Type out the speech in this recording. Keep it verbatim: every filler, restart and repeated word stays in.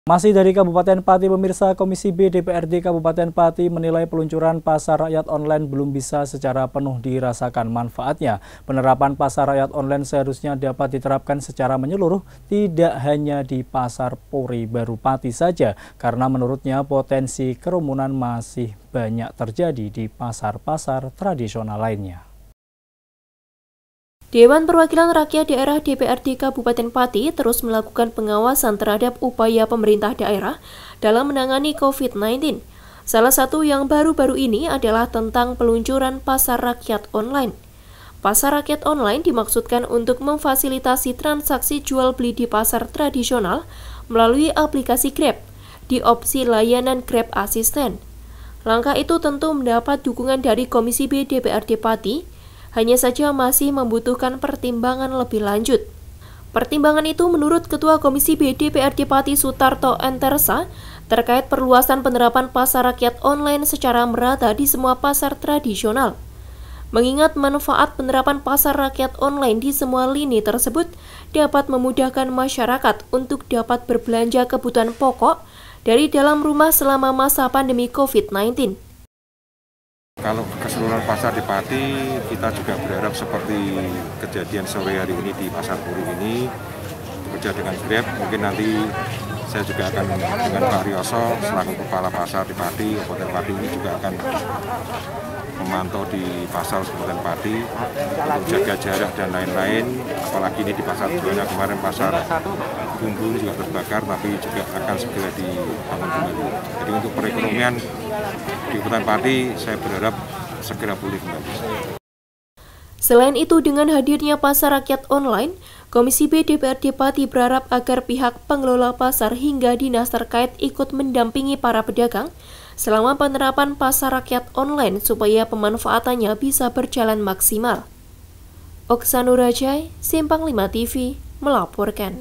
Masih dari Kabupaten Pati, pemirsa, Komisi B D P R D Kabupaten Pati menilai peluncuran pasar rakyat online belum bisa secara penuh dirasakan manfaatnya. Penerapan pasar rakyat online seharusnya dapat diterapkan secara menyeluruh, tidak hanya di Pasar Puri Baru Pati saja, karena menurutnya potensi kerumunan masih banyak terjadi di pasar-pasar tradisional lainnya. Dewan Perwakilan Rakyat Daerah D P R D Kabupaten Pati terus melakukan pengawasan terhadap upaya pemerintah daerah dalam menangani COVID sembilan belas. Salah satu yang baru-baru ini adalah tentang peluncuran pasar rakyat online. Pasar rakyat online dimaksudkan untuk memfasilitasi transaksi jual beli di pasar tradisional melalui aplikasi Grab di opsi layanan Grab Asisten. Langkah itu tentu mendapat dukungan dari Komisi B D P R D Pati, hanya saja masih membutuhkan pertimbangan lebih lanjut. Pertimbangan itu menurut Ketua Komisi B D P R D Pati Sutarto Entersa terkait perluasan penerapan pasar rakyat online secara merata di semua pasar tradisional. Mengingat manfaat penerapan pasar rakyat online di semua lini tersebut dapat memudahkan masyarakat untuk dapat berbelanja kebutuhan pokok dari dalam rumah selama masa pandemi COVID sembilan belas. Kalau keseluruhan pasar di Pati, kita juga berharap seperti kejadian sore hari ini di Pasar Puri ini, bekerja dengan Grab. Mungkin nanti saya juga akan dengan Pak Rioso, selaku Kepala Pasar di Pati, Kabupaten Pati ini juga akan memantau di pasar Kabupaten Pati untuk jaga jarak dan lain-lain. Apalagi ini di Pasar Buana kemarin pasar bumbu juga terbakar, tapi juga akan segera dibangun kembali. Jadi untuk perekonomian di Kabupaten Pati, saya berharap segera pulih kembali. Selain itu, dengan hadirnya pasar rakyat online, Komisi B D P R D Pati berharap agar pihak pengelola pasar hingga dinas terkait ikut mendampingi para pedagang selama penerapan pasar rakyat online supaya pemanfaatannya bisa berjalan maksimal. Oksanurajai, Simpang lima T V, melaporkan.